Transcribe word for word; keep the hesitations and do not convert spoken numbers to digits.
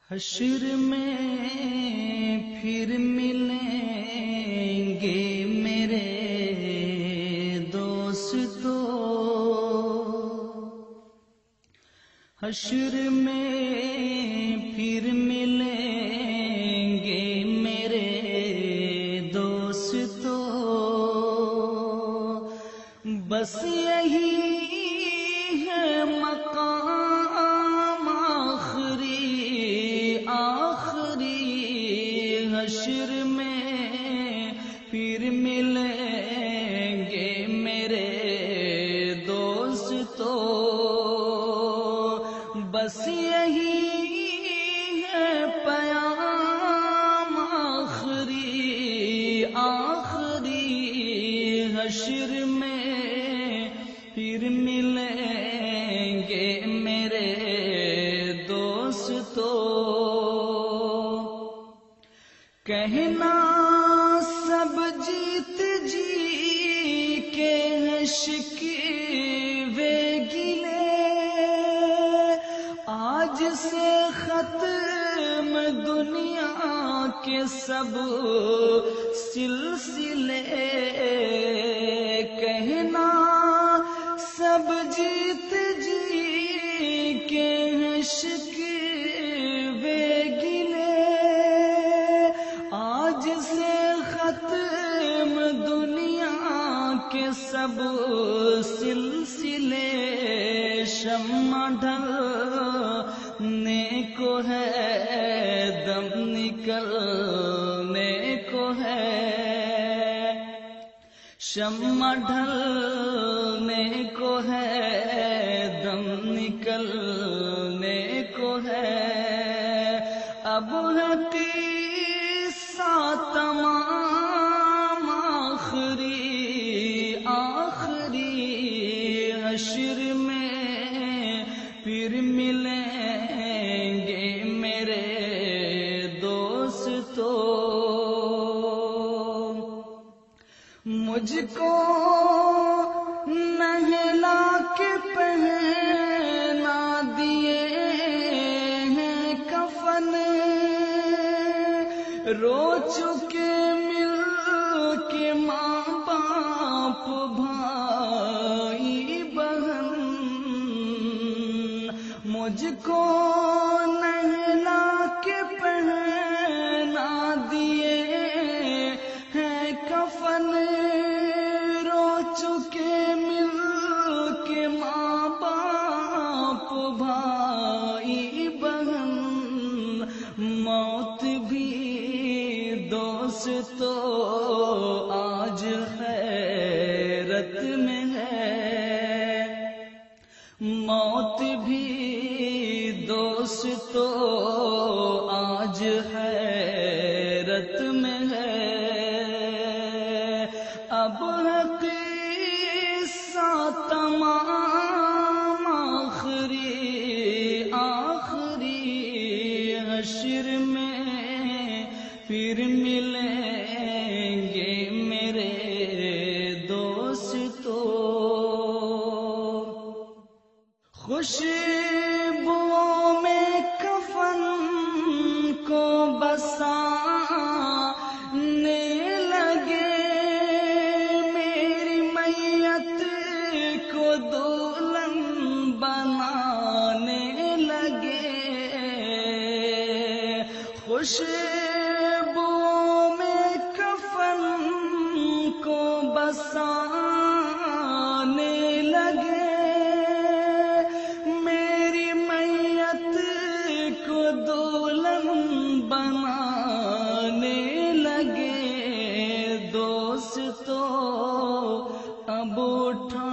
حشر میں پھر ملیں گے میرے دوستو، حشر میں پھر ملیں گے میرے دوستو، بس یہی ہے مقام آخری آخری، حشر میں پھر ملیں گے میرے دوستو، بس یہی ہے پیام آخری آخری، حشر میں پھر ملیں گے میرے دوستو، کہنا سب جیت جی کے شکوے گلے، آج سے ختم دنیا کے سب سلسلے، کہنا سب جیت جی کے شکوے گلے، آج سے ختم دنیا کے سب سلسلے، شمع ڈھلنے کو ہے دم نکلنے کو ہے، شمع ڈھلنے کو ہے دم نکلنے کو ہے، اب ہے قصہ تمام آخری آخری، حشر میں پھر ملیں گے میرے دوستو، مجھ کو نہلا کے پہنا دیے ہیں کفن، رو چکے مل کے ماں باپ بھائی بہن، مجھ کو نہلا کے پہنا دیے ہیں کفن، رو چکے مل کے ماں باپ بھائی بہن، موت بھی دوستو آج حیرت میں ہے، موت بھی دوستو آج حیرت میں ہے، اب ہے قصہ تمام آخری آخری، حشر میں پھر ملیں گے میرے دوستو، خوشبوؤں میں کفن کو بسانے لگے، میری میت کو دلہن بنانے لگے، خوشبوؤں میں کفن کو بسانے لگے، دلہن بنانے لگے، دوستو اب اٹھا